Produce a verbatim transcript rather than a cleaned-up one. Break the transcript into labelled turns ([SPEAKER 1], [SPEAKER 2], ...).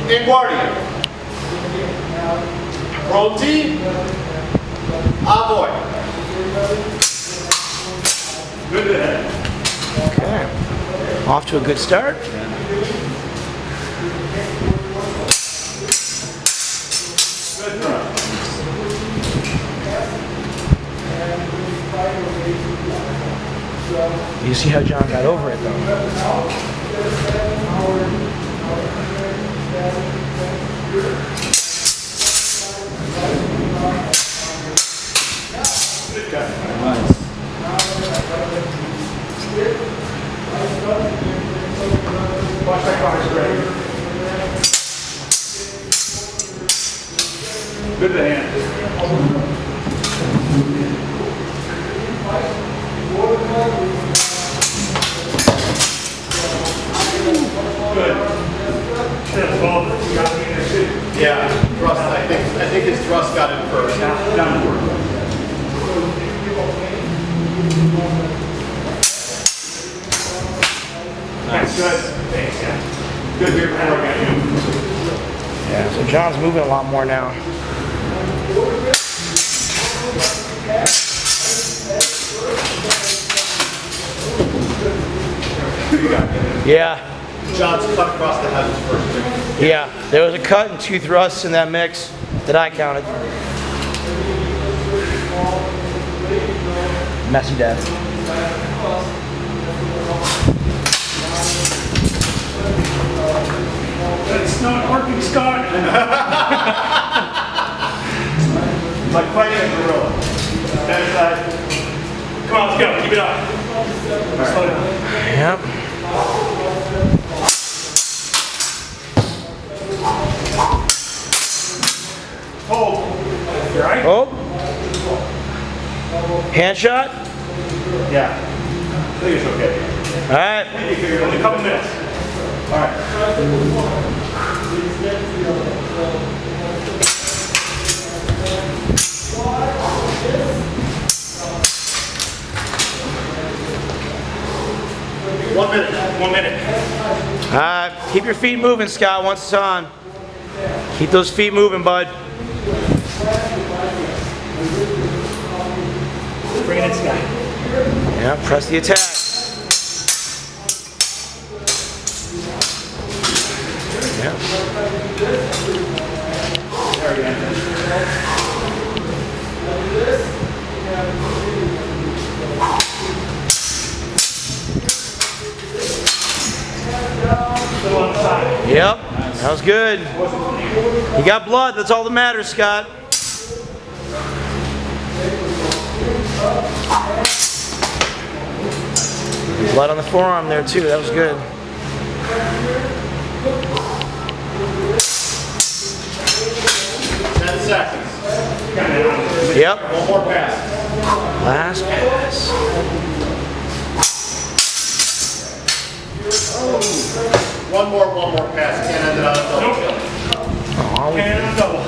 [SPEAKER 1] in guardian. Pronti. Avoid. Good to head.
[SPEAKER 2] Okay. Off to a good start.
[SPEAKER 1] Good thrust.
[SPEAKER 2] You see how John got over it though.
[SPEAKER 1] Good guy.
[SPEAKER 2] Nice.
[SPEAKER 1] Watch that car straight. Good to hand. Good. That's all. Yeah, thrust. I think I think his thrust got in first. Downward. Nice. Good. Thanks, yeah. Good here before I got you.
[SPEAKER 2] Yeah, so John's moving a lot more now. Yeah.
[SPEAKER 1] John's cut across the head first.
[SPEAKER 2] Yeah, there was a cut and two thrusts in that mix that I counted. Messy death.
[SPEAKER 1] It's not working, Scott. Like fighting a gorilla. That side. Come on, let's go. Keep it up. Right. Slow down.
[SPEAKER 2] Yep.
[SPEAKER 1] Hold. You alright?
[SPEAKER 2] Oh. Hand shot?
[SPEAKER 1] Yeah. I think it's okay.
[SPEAKER 2] All right.
[SPEAKER 1] Only a couple minutes. All right. One minute. One minute.
[SPEAKER 2] All right. Keep your feet moving, Scott, once it's on. Keep those feet moving, bud.
[SPEAKER 1] Bring it in, Scott.
[SPEAKER 2] Yeah, press the attack. Yeah.
[SPEAKER 1] There you go. Still on the side.
[SPEAKER 2] Yep, that was good. You got blood, that's all that matters, Scott. Blood on the forearm there too, that was good.
[SPEAKER 1] Ten seconds.
[SPEAKER 2] Yep.
[SPEAKER 1] One more pass.
[SPEAKER 2] Last pass.
[SPEAKER 1] One more, one more pass. Can't end it on a double kill.
[SPEAKER 2] Oh,
[SPEAKER 1] Can't end on a double.